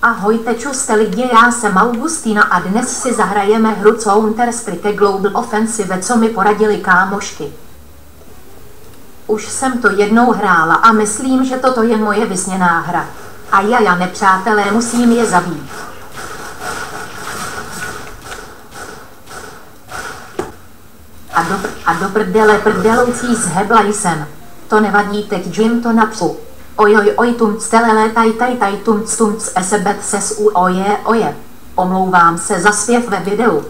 Ahojte čuste lidi, já jsem Augustina a dnes si zahrajeme hru Counter-Strike Global Offensive, co mi poradili kámošky. Už jsem to jednou hrála a myslím, že toto je moje vysněná hra. A já nepřátelé, musím je zabít. A do prdele prdeloucí zhebla jsem. To nevadí, teď jim to napřu. Oj, tumc telele taj tumc esebet ses oje. Omlouvám se za zpěv ve videu.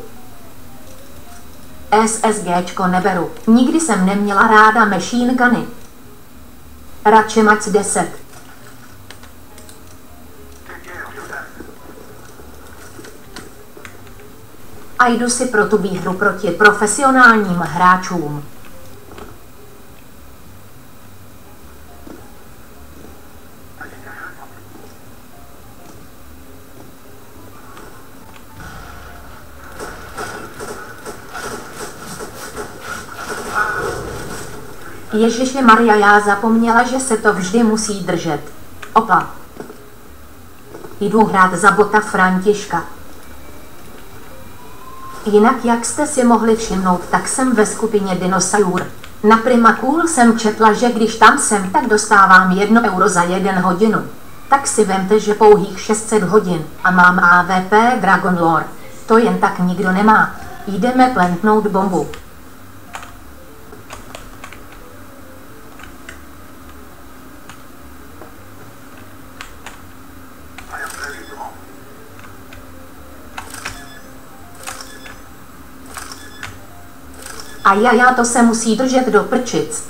SSGčko neberu. Nikdy jsem neměla ráda machine guny. Radši mac 10. A jdu si pro tu výhru proti profesionálním hráčům. Ježiši Maria, já zapomněla, že se to vždy musí držet. Opa. Jdu hrát za bota Františka. Jinak, jak jste si mohli všimnout, tak jsem ve skupině Dinosaur. Na Primacool jsem četla, že když tam jsem, tak dostávám 1 euro za 1 hodinu. Tak si vemte, že pouhých 600 hodin a mám AVP Dragon Lore. To jen tak nikdo nemá. Jdeme plantnout bombu. A já to se musí držet do prčic.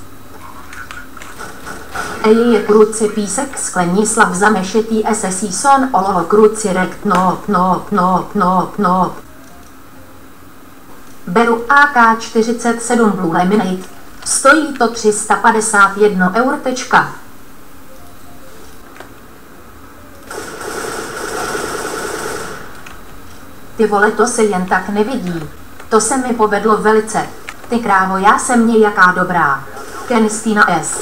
Ej je kruci písek Sklenislav zamešitý SSI son ololo kruci rekt no. Beru AK-47 Blue Lemonade. Stojí to 351 eur. Ty vole, to se jen tak nevidí. To se mi povedlo velice. Ty krávo, já jsem nějaká dobrá. Kenistina S.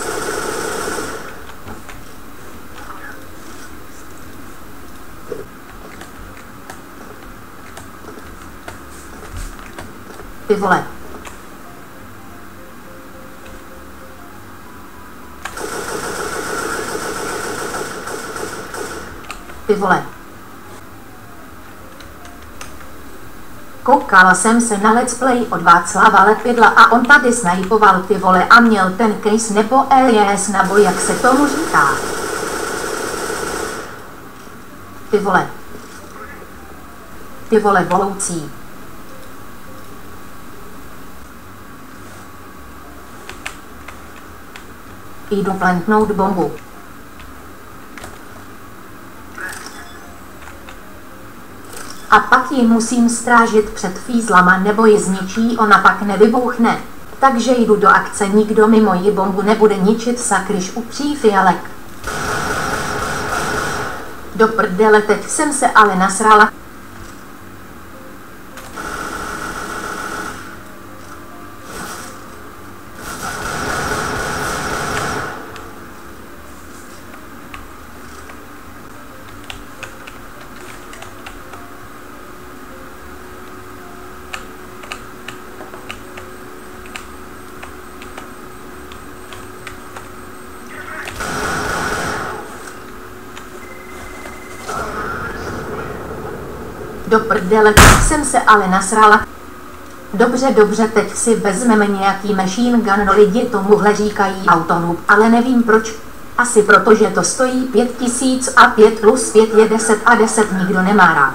Ty vole. Ty vole. Koukala jsem se na let's play od Václava Lepidla a on tady snajpoval, ty vole, a měl ten case nebo ES nebo jak se tomu říká. Ty vole. Ty vole voloucí. Jdu plantnout bombu. A pak ji musím strážit před fízlama, nebo ji zničí, ona pak nevybouchne. Takže jdu do akce, nikdo mi moji bombu nebude ničit, sakryš upří fialek. Do prdele, teď jsem se ale nasrala. Do prdele, teď jsem se ale nasrala. Dobře, teď si vezmeme nějaký machine gun, no lidi tomuhle říkají autonoob, ale nevím proč. Asi proto, že to stojí 5000 a 5 plus 5 je 10 a 10 nikdo nemá rád.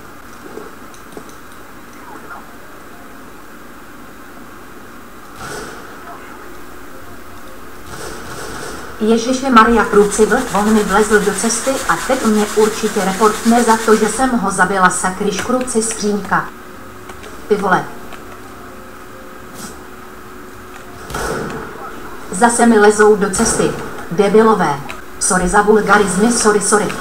Ježiši Maria, kruci vlk, on mi vlezl do cesty a teď mě určitě reportne za to, že jsem ho zabila, sakryš kruci skřínka. Ty vole. Zase mi lezou do cesty. Debilové. Sorry za vulgarizmy, sorry.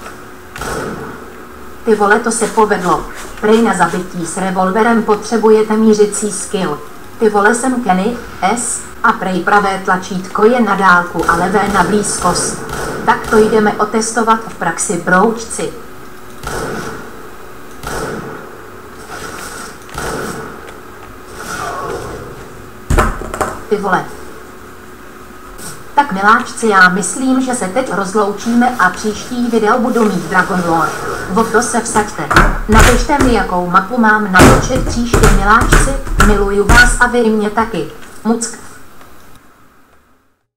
Ty vole, to se povedlo. Prej na zabití s revolverem potřebujete mířicí skill. Ty vole, jsem Kenny S. A prej pravé tlačítko je na dálku a levé na blízkost. Tak to jdeme otestovat v praxi, broučci. Ty vole. Tak miláčci, já myslím, že se teď rozloučíme a příští video budu mít Dragon Lore. O to se vsaďte. Napište mi, jakou mapu mám natočit příště, miláčci. Miluju vás a vy mě taky. Muck.